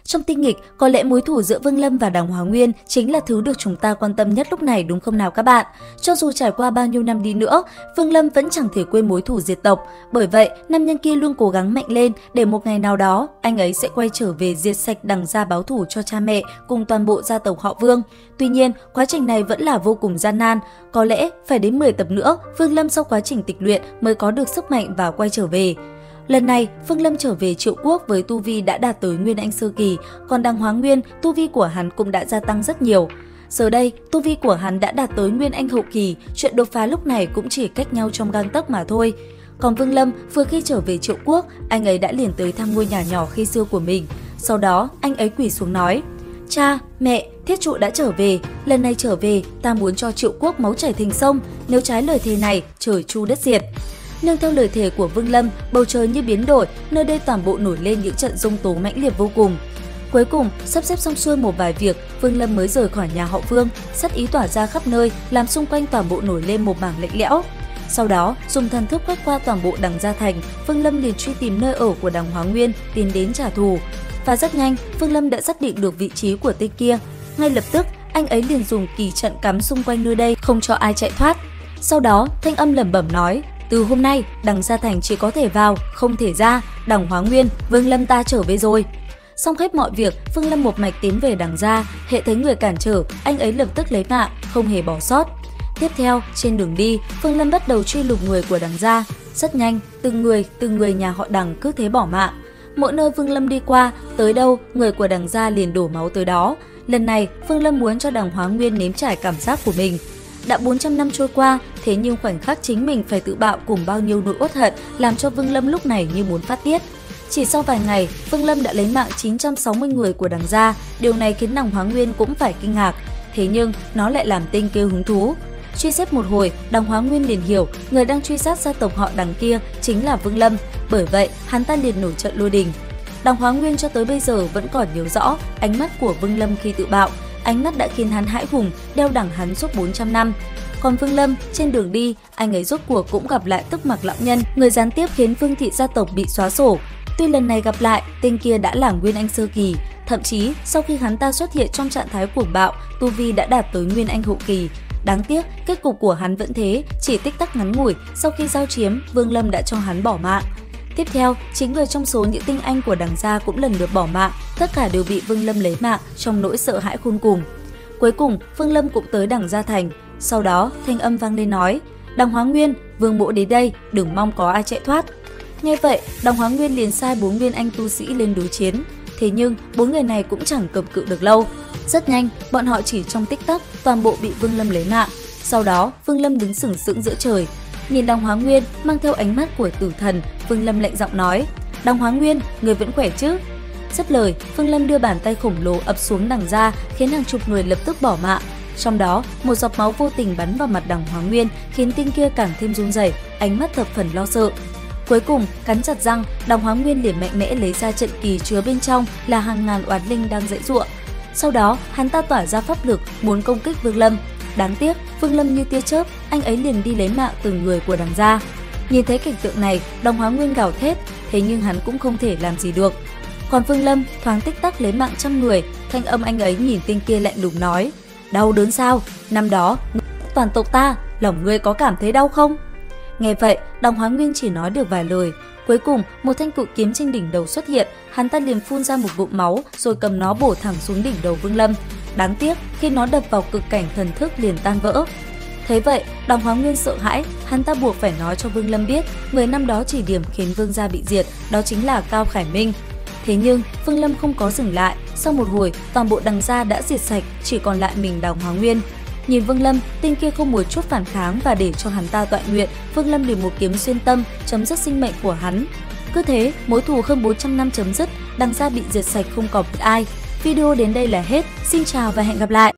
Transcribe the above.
Trong tinh nghịch, có lẽ mối thù giữa Vương Lâm và Đằng Hóa Nguyên chính là thứ được chúng ta quan tâm nhất lúc này đúng không nào các bạn? Cho dù trải qua bao nhiêu năm đi nữa, Vương Lâm vẫn chẳng thể quên mối thù diệt tộc. Bởi vậy, nam nhân kia luôn cố gắng mạnh lên để một ngày nào đó, anh ấy sẽ quay trở về diệt sạch Đằng gia báo thù cho cha mẹ cùng toàn bộ gia tộc họ Vương. Tuy nhiên, quá trình này vẫn là vô cùng gian nan. Có lẽ phải đến 10 tập nữa, Vương Lâm sau quá trình tịch luyện mới có được sức mạnh và quay trở về. Lần này, Vương Lâm trở về Triệu Quốc với tu vi đã đạt tới Nguyên Anh Sơ Kỳ, còn Đằng Hóa Nguyên, tu vi của hắn cũng đã gia tăng rất nhiều. Giờ đây, tu vi của hắn đã đạt tới Nguyên Anh Hậu Kỳ, chuyện đột phá lúc này cũng chỉ cách nhau trong gang tấc mà thôi. Còn Vương Lâm, vừa khi trở về Triệu Quốc, anh ấy đã liền tới thăm ngôi nhà nhỏ khi xưa của mình. Sau đó, anh ấy quỳ xuống nói: "Cha, mẹ, thiết trụ đã trở về, lần này trở về, ta muốn cho Triệu Quốc máu chảy thành sông, nếu trái lời thề này, trời chu đất diệt." Nương theo lời thề của Vương Lâm, bầu trời như biến đổi, nơi đây toàn bộ nổi lên những trận giông tố mãnh liệt vô cùng. Cuối cùng, sắp xếp xong xuôi một vài việc, Vương Lâm mới rời khỏi nhà họ Vương, sát ý tỏa ra khắp nơi, làm xung quanh toàn bộ nổi lên một mảng lạnh lẽo. Sau đó, dùng thần thức quét qua toàn bộ Đằng gia thành, Vương Lâm liền truy tìm nơi ở của Đằng Hóa Nguyên, tiến đến trả thù. Và rất nhanh, Vương Lâm đã xác định được vị trí của tên kia. Ngay lập tức, anh ấy liền dùng kỳ trận cắm xung quanh nơi đây, không cho ai chạy thoát. Sau đó, thanh âm lẩm bẩm nói: "Từ hôm nay, Đằng gia thành chỉ có thể vào, không thể ra. Đằng Hóa Nguyên, Vương Lâm ta trở về rồi." Xong hết mọi việc, Vương Lâm một mạch tiến về Đằng gia, hệ thấy người cản trở, anh ấy lập tức lấy mạng, không hề bỏ sót. Tiếp theo, trên đường đi, Vương Lâm bắt đầu truy lùng người của Đằng gia. Rất nhanh, từng người nhà họ Đằng cứ thế bỏ mạng. Mỗi nơi Vương Lâm đi qua, tới đâu, người của Đằng gia liền đổ máu tới đó. Lần này, Vương Lâm muốn cho Đằng Hóa Nguyên nếm trải cảm giác của mình. Đã 400 năm trôi qua, thế nhưng khoảnh khắc chính mình phải tự bạo cùng bao nhiêu nỗi uất hận làm cho Vương Lâm lúc này như muốn phát tiết. Chỉ sau vài ngày, Vương Lâm đã lấy mạng 960 người của Đằng gia, điều này khiến Đằng Hóa Nguyên cũng phải kinh ngạc. Thế nhưng, nó lại làm tên kêu hứng thú. Truy xét một hồi, Đằng Hóa Nguyên liền hiểu người đang truy sát gia tộc họ Đằng kia chính là Vương Lâm, bởi vậy hắn ta liền nổi trận lôi đình. Đằng Hóa Nguyên cho tới bây giờ vẫn còn nhớ rõ ánh mắt của Vương Lâm khi tự bạo, ánh mắt đã khiến hắn hãi hùng, đeo đẳng hắn suốt 400 năm. Còn Vương Lâm, trên đường đi, anh ấy rốt cuộc cũng gặp lại Tức Mặc lão nhân, người gián tiếp khiến Vương thị gia tộc bị xóa sổ. Tuy lần này gặp lại, tên kia đã là Nguyên Anh Sơ Kỳ, thậm chí sau khi hắn ta xuất hiện trong trạng thái cuồng bạo, tu vi đã đạt tới Nguyên Anh Hậu Kỳ. Đáng tiếc, kết cục của hắn vẫn thế, chỉ tích tắc ngắn ngủi, sau khi giao chiếm, Vương Lâm đã cho hắn bỏ mạng. Tiếp theo, chính người trong số những tinh anh của Đằng gia cũng lần lượt bỏ mạng, tất cả đều bị Vương Lâm lấy mạng trong nỗi sợ hãi khôn cùng. Cuối cùng, Vương Lâm cũng tới Đằng gia thành. Sau đó, thanh âm vang lên nói: "Đằng Hóa Nguyên, Vương mỗ đến đây, đừng mong có ai chạy thoát." Nghe vậy, Đằng Hóa Nguyên liền sai 4 nguyên anh tu sĩ lên đối chiến. Thế nhưng, 4 người này cũng chẳng cầm cự được lâu. Rất nhanh, bọn họ chỉ trong tích tắc, toàn bộ bị Vương Lâm lấy mạng. Sau đó, Vương Lâm đứng sừng sững giữa trời. Nhìn Đằng Hóa Nguyên mang theo ánh mắt của tử thần, Vương Lâm lạnh giọng nói: "Đằng Hóa Nguyên, người vẫn khỏe chứ?" Dứt lời, Vương Lâm đưa bàn tay khổng lồ ập xuống Đằng gia, khiến hàng chục người lập tức bỏ mạng. Trong đó, một giọt máu vô tình bắn vào mặt Đằng Hóa Nguyên, khiến tên kia càng thêm run rẩy, ánh mắt thập phần lo sợ. Cuối cùng, cắn chặt răng, Đằng Hóa Nguyên liền mạnh mẽ lấy ra trận kỳ chứa bên trong là hàng ngàn oán linh đang giãy giụa. Sau đó, hắn ta tỏa ra pháp lực muốn công kích Vương Lâm. Đáng tiếc, Vương Lâm như tia chớp, anh ấy liền đi lấy mạng từng người của Đằng gia. Nhìn thấy cảnh tượng này, Đằng Hóa Nguyên gào thét, thế nhưng hắn cũng không thể làm gì được. Còn Vương Lâm thoáng tích tắc lấy mạng trăm người, thanh âm anh ấy nhìn tên kia lạnh lùng nói: "Đau đớn sao? Năm đó, toàn tộc ta, lòng ngươi có cảm thấy đau không?" Nghe vậy, Đằng Hóa Nguyên chỉ nói được vài lời. Cuối cùng, một thanh cự kiếm trên đỉnh đầu xuất hiện, hắn ta liền phun ra một ngụm máu, rồi cầm nó bổ thẳng xuống đỉnh đầu Vương Lâm. Đáng tiếc, khi nó đập vào cực cảnh thần thức liền tan vỡ. Thế vậy, Đằng Hóa Nguyên sợ hãi, hắn ta buộc phải nói cho Vương Lâm biết, người năm đó chỉ điểm khiến Vương gia bị diệt, đó chính là Cao Khải Minh. Thế nhưng, Vương Lâm không có dừng lại, sau một hồi, toàn bộ Đằng gia đã diệt sạch, chỉ còn lại mình Đằng Hóa Nguyên. Nhìn Vương Lâm, tên kia không một chút phản kháng và để cho hắn ta tọa nguyện, Vương Lâm liền một kiếm xuyên tâm, chấm dứt sinh mệnh của hắn. Cứ thế, mối thù hơn 400 năm chấm dứt, Đằng gia bị diệt sạch không còn một ai. Video đến đây là hết. Xin chào và hẹn gặp lại!